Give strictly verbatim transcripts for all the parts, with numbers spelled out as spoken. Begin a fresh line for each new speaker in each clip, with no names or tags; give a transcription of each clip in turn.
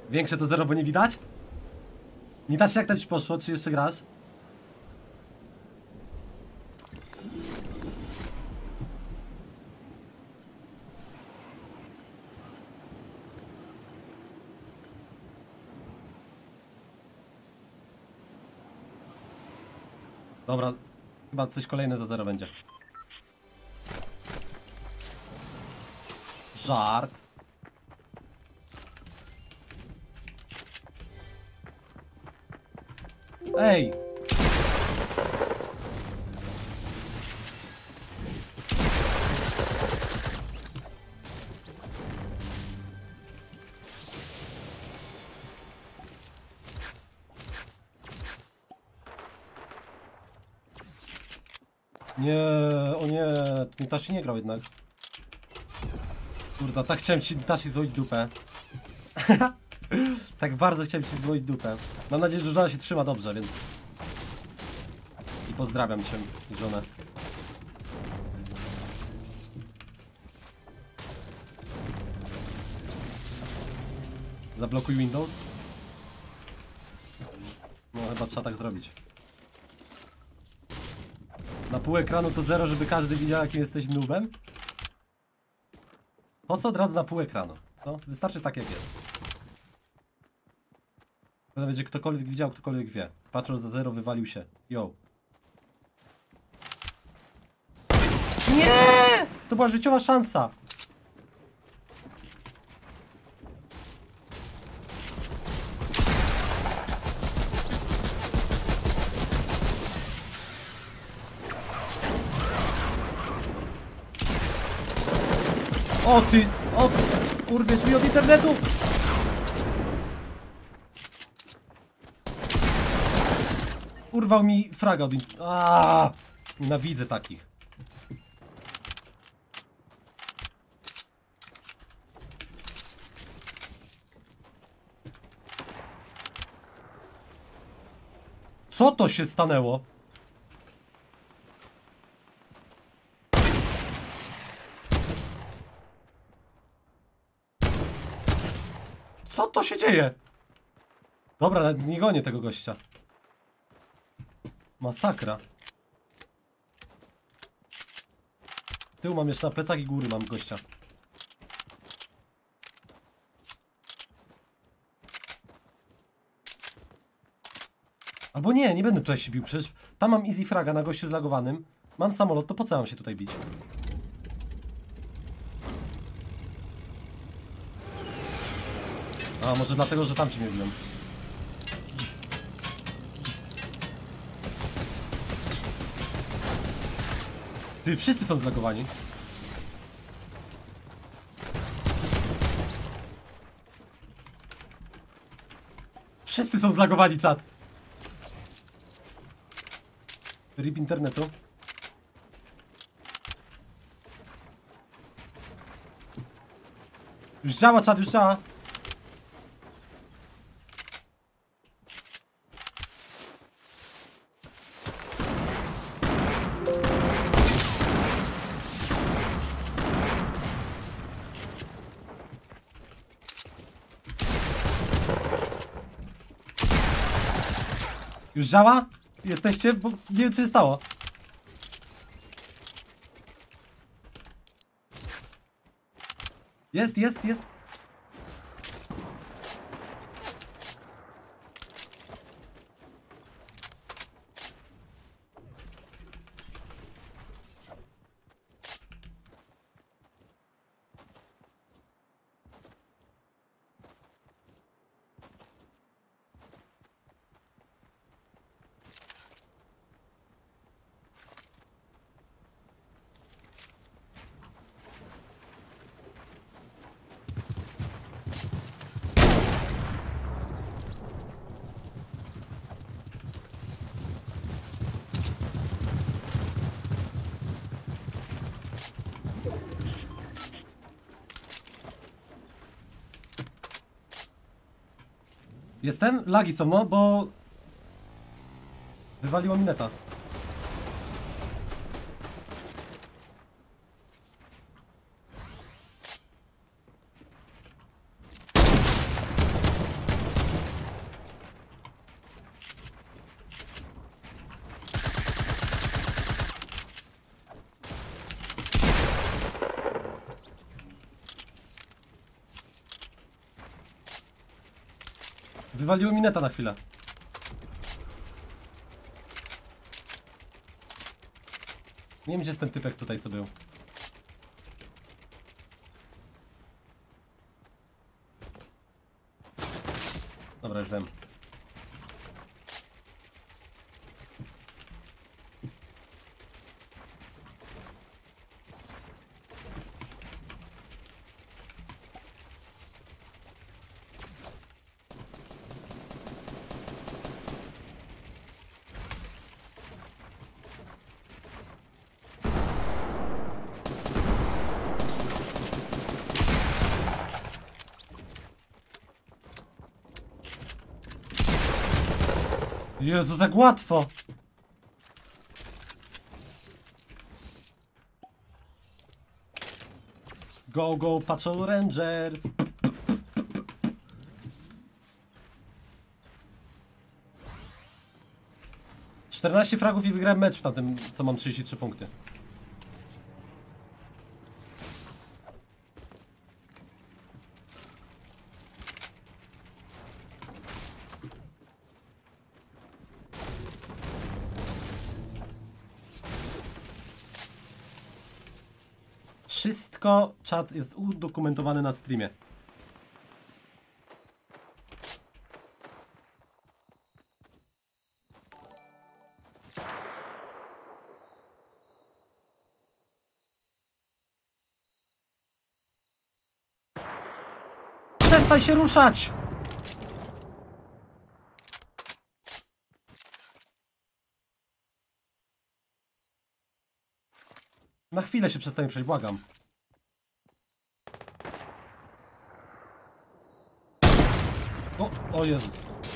Większe to zero, bo nie widać? Nie da się, jak tam ci poszło, czy jeszcze grasz? Dobra, chyba coś kolejne za zero będzie. Żart. Ej! Nie, o nie, ten Tashi nie grał jednak. Kurde, tak chciałem ci Tashi złoić dupę. Tak bardzo chciałem ci złoić dupę. Mam nadzieję, że żona się trzyma dobrze, więc... I pozdrawiam cię i żonę. Zablokuj Windows. No chyba trzeba tak zrobić. Na pół ekranu to zero, żeby każdy widział, jakim jesteś noobem? Po co od razu na pół ekranu? Co? Wystarczy tak jak jest. Wtedy będzie ktokolwiek widział, ktokolwiek wie. Patrząc za zero, wywalił się. Yo. Nie! To była życiowa szansa. O ty! O! Urwiesz mi od internetu! Urwał mi fraga od internetu. Aaaa! Nienawidzę takich. Co to się stanęło? Co to się dzieje? Dobra, nie gonię tego gościa. Masakra. Z tyłu mam jeszcze na plecach i góry mam gościa. Albo nie, nie będę tutaj się bił. Przecież tam mam easy fraga na gościu zlagowanym. Mam samolot, to po co mam się tutaj bić? A może dlatego, że tam się nie biłem. Ty, wszyscy są zlagowani. Wszyscy są zlagowani, czat. Rip internetu. Już działa, czat, już działa. Już działa? Jesteście? Bo nie wiem, co się stało. Jest, jest, jest. Jestem? Lagi są, no, bo... Wywaliło mi neta. Wywaliło mi neta na chwilę. Nie wiem, gdzie jest ten typek tutaj, co był. Dobra, już wiem. Jezu, tak łatwo! Go, go, Patrol Rangers! czternaście fragów i wygrałem mecz w tamtym, co mam trzydzieści trzy punkty. Wszystko, czat jest udokumentowany na streamie. Przestań się ruszać! Na chwilę się przestań przejść, błagam. O, o Jezus.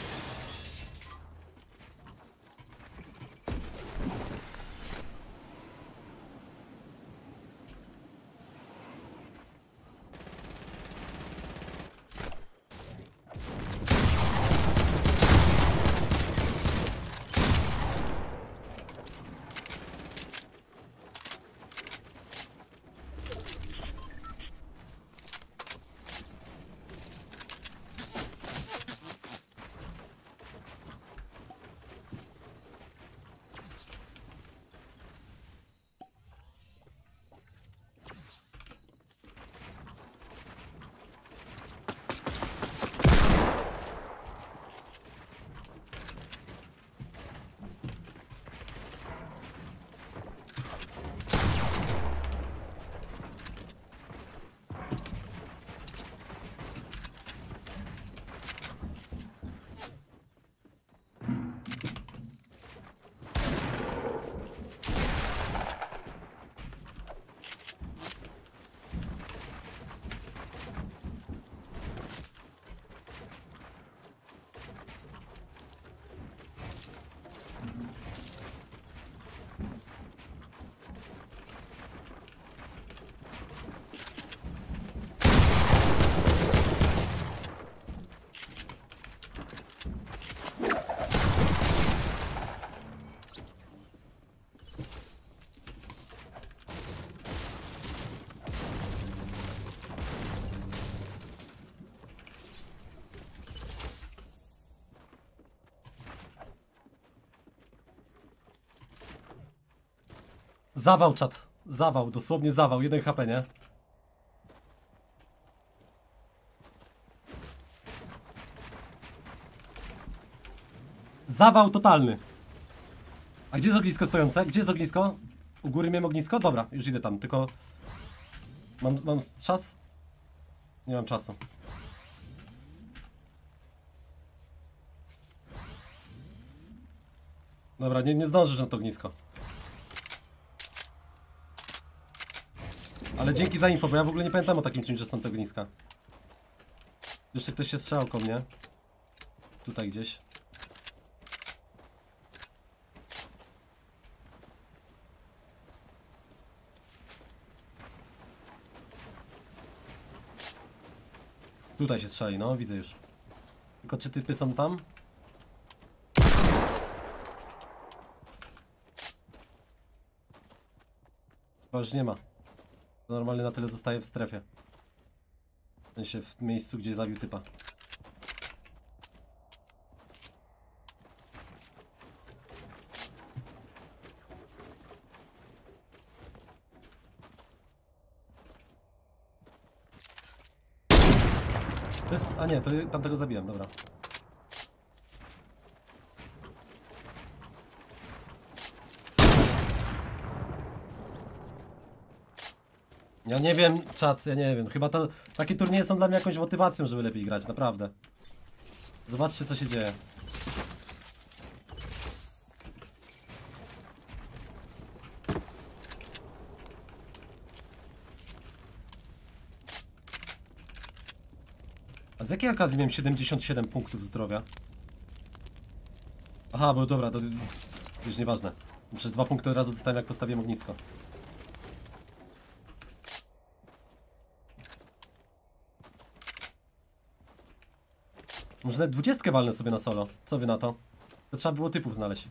Zawał, czat. Zawał, dosłownie zawał. jeden H P, nie? Zawał totalny. A gdzie jest ognisko stojące? Gdzie jest ognisko? U góry miałem ognisko? Dobra, już idę tam, tylko... Mam, mam czas? Nie mam czasu. Dobra, nie, nie zdążysz na to ognisko. Ale dzięki za info, bo ja w ogóle nie pamiętam o takim czymś, że są te ogniska. Jeszcze ktoś się strzelał koło mnie. Tutaj gdzieś. Tutaj się strzeli, no widzę już. Tylko czy typy są tam? Chyba już nie ma. Normalnie na tyle zostaje w strefie. W sensie w miejscu, gdzie zabił typa. To jest... a nie, to tamtego zabiłem, dobra. Ja nie wiem, czat, ja nie wiem. Chyba to... takie turnieje są dla mnie jakąś motywacją, żeby lepiej grać, naprawdę. Zobaczcie, co się dzieje. A z jakiej okazji miałem siedemdziesiąt siedem punktów zdrowia? Aha, bo dobra, to, to już nieważne. Przez dwa punkty od razu dostałem, jak postawiłem ognisko. Może nawet dwudziestkę walnę sobie na solo. Co wy na to? To trzeba było typów znaleźć.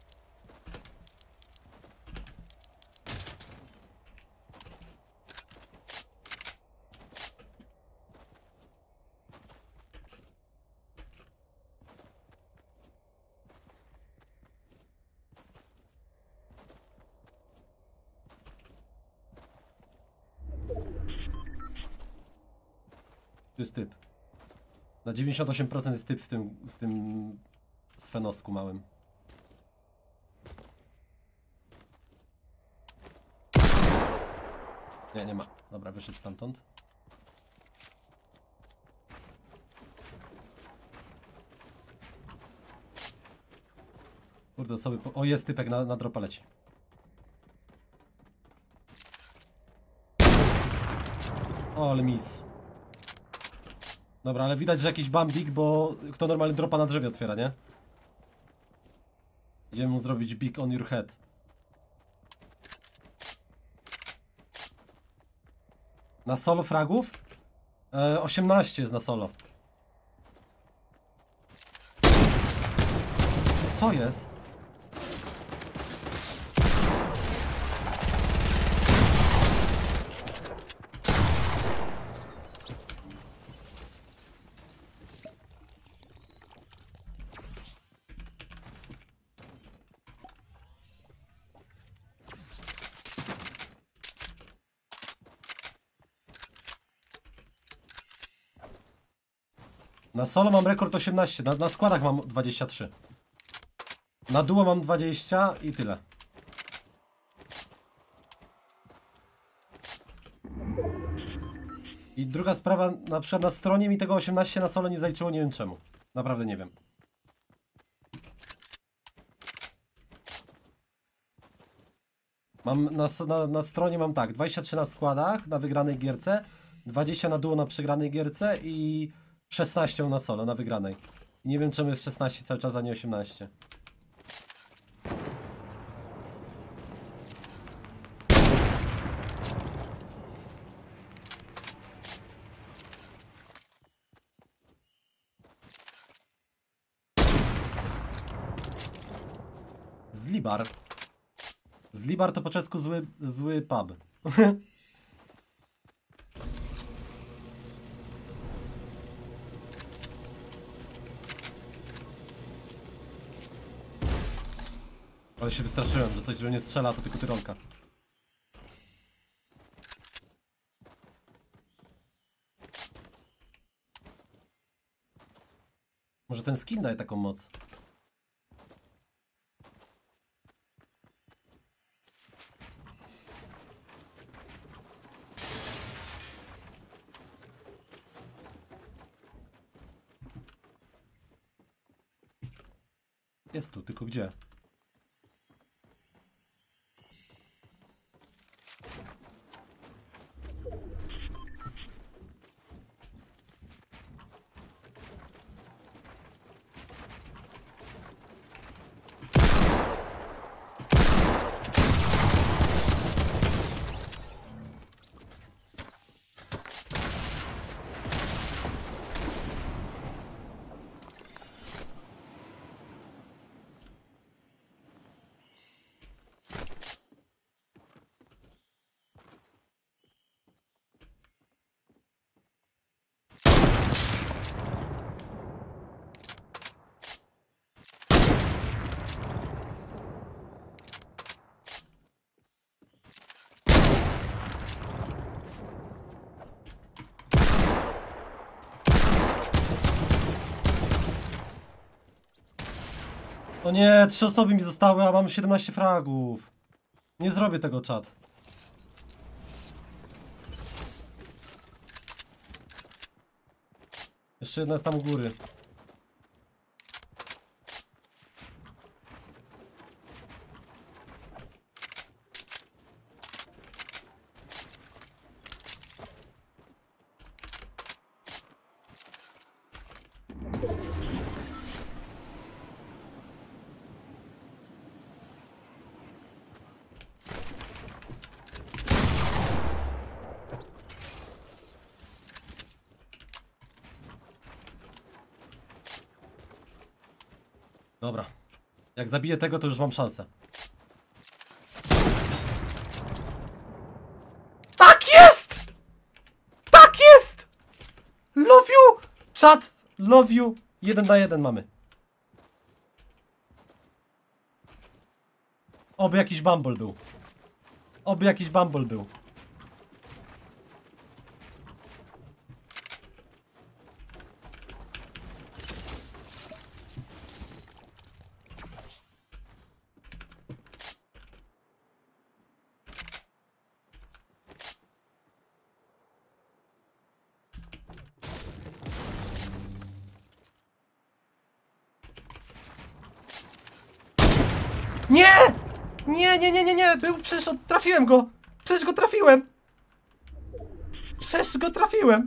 Tu jest typ. Na dziewięćdziesiąt osiem procent jest typ w tym, w tym sfenosku małym. Nie, nie ma. Dobra, wyszedł stamtąd. Kurde, osoby po... o, jest typek na, na dropa leci. O, ale mis. Dobra, ale widać, że jakiś bambik, bo kto normalnie dropa na drzewie otwiera, nie? Idziemy mu zrobić big on your head. Na solo fragów? E, osiemnaście jest na solo. Co jest? Na solo mam rekord osiemnaście, na, na składach mam dwadzieścia trzy. Na duo mam dwadzieścia i tyle. I druga sprawa, na przykład na stronie mi tego osiemnaście na solo nie zaliczyło, nie wiem czemu. Naprawdę nie wiem. Mam na, na, na stronie mam tak, dwadzieścia trzy na składach, na wygranej gierce, dwadzieścia na duo na przegranej gierce i szesnaście na solo, na wygranej. I nie wiem czemu jest szesnaście cały czas, a nie osiemnaście. Zlibar. Zlibar to po czesku zły, zły pub. Ale się wystraszyłem, że coś, że nie strzela, to tylko tyrolka. Może ten skin daje taką moc. Jest tu, tylko gdzie? O nie, trzy osoby mi zostały, a mam siedemnaście fragów. Nie zrobię tego, czat. Jeszcze jedna jest tam u góry. Dobra. Jak zabiję tego, to już mam szansę. Tak jest! Tak jest! Love you! Czat! Love you! Jeden na jeden mamy. Oby jakiś bumble był. Oby jakiś bumble był. Nie! Nie, nie, nie, nie, nie! Był, przecież trafiłem go! Przecież go trafiłem! Przecież go trafiłem!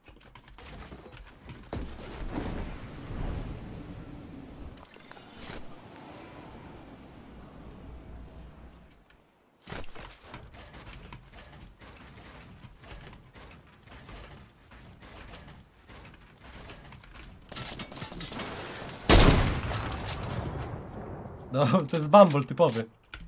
No, to jest bumble typowy.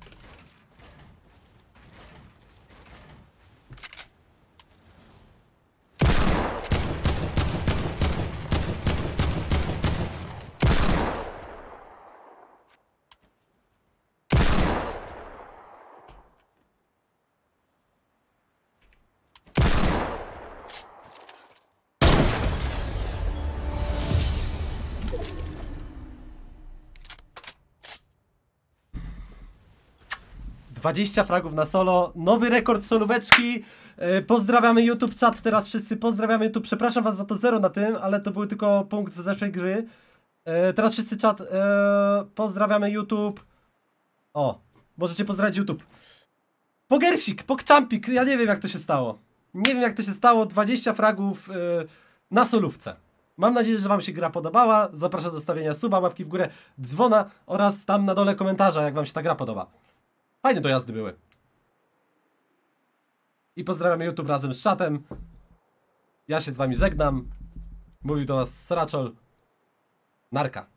dwadzieścia fragów na solo, nowy rekord solóweczki. Yy, pozdrawiamy YouTube chat teraz wszyscy, pozdrawiamy YouTube, przepraszam was za to zero na tym, ale to był tylko punkt w zeszłej gry. Yy, teraz wszyscy czat, yy, pozdrawiamy YouTube. O, możecie pozdrawiać YouTube. Pogersik, Pogchampik, ja nie wiem jak to się stało. Nie wiem jak to się stało, dwadzieścia fragów yy, na solówce. Mam nadzieję, że wam się gra podobała, zapraszam do zostawienia suba, łapki w górę, dzwona oraz tam na dole komentarza jak wam się ta gra podoba. Fajne dojazdy były. I pozdrawiamy YouTube razem z czatem. Ja się z wami żegnam. Mówił do was Sraczol. Narka.